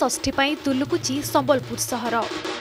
षष्ठी पाई तुलुकुची संबलपुर सहर।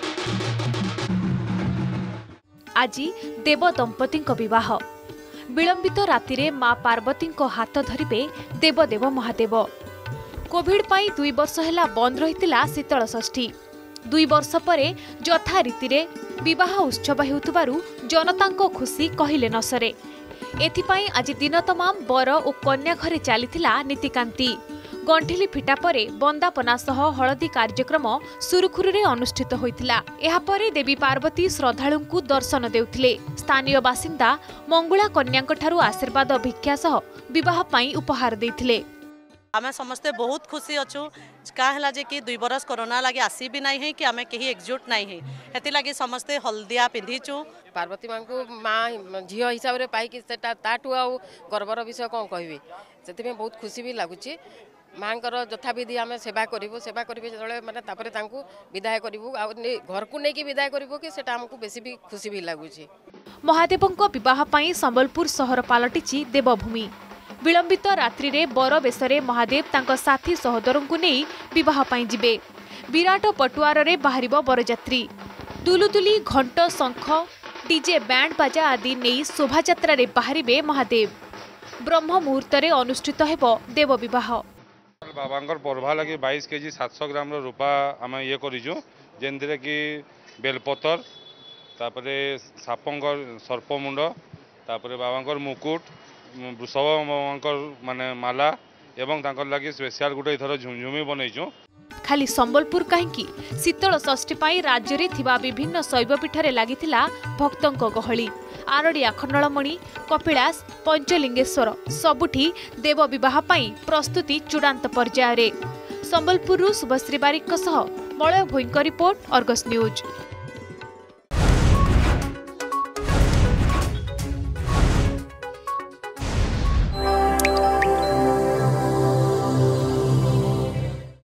आज देव दंपति विवाह विलंबित राति मां पार्वती हाथ धरिबे देवदेव महादेव। कोविड पाई 2 वर्ष है बंद रही शीतल षष्ठी। 2 वर्ष पर यथा रीति विवाह उत्सव हेउतबारु जनता खुशी कहले न सरे। एथिपाई आज दिन तमाम बर और कन्या घरे चलीथिला नीतिकांति। गंठिली फिटा परे बंदापना सह हलदी कार्यक्रम सुरुखुरुरे अनुष्ठित होइतिला। एहा परे देवी पार्वती श्रद्धालुंकु दर्शन देउथिले। स्थानीय बासिंदा मंगुला कन्यांकठारु आशीर्वाद भिक्षा सह विवाह पाई उपहार देइथिले। आमे समस्ते बहुत खुशी अच्छु का है जे कि 2 बरस कोरोना लगे आसी भी नहीं है कि आमे कहीं एकजुट नहीं है हेती लगे समस्ते हल्दिया पिंधिचु। पार्वती माँ को माँ झी हिसाब से पाई ताठू आ गर्वर विषय कौन कहबी से बहुत खुशी भी लगुच। माँ यथाविधि आम सेवा करूँ जो मैंने विदाय करूँ घर को लेकिन विदाय करूँ कि आमको बेसी भी खुशी भी लगुच। महादेवों विवाह पाई संबलपुर सहर पलटिछि देवभूमि। विलंबित रात्रि रे बर बेसरे महादेव तांको साथी सहोदरंकु नेई विवाह पाई जिबे। विराट पटुआर रे बाहरिबो बरजात्री। दुलुदुली घंट शंख डीजे बैंड बाजा आदि नेई शोभायात्रा रे बाहरिबे महादेव। ब्रह्म मुहूर्त रे अनुष्ठित हेबो देव विवाह। बाबांकर पर्भा लगी 22 केजी 700 ग्राम रूपा आम ये करूँ जेनथिरे कि बेलपतर तापरे सापंकर सर्पमुंड तापरे बाबांकर मुकुट वृषभकर माने माला एवं तांकर लगी स्पेशल गुटे इथर झुमझुमी बनईचु। खाली संबलपुर कहीं शीतल षष्ठी पाई राज्य रे थिबा विभिन्न शैवपीठ रे लागिथिला भक्तंक गहली। आरडी आखंडलमणि कपिलास पंचलिंगेश्वर सबुठी देव विवाह पाई प्रस्तुति चूड़ांत पर्याय रे। संबलपुरु शुभश्री बारिक सह मलय भोईंक रिपोर्ट अर्गस न्यूज।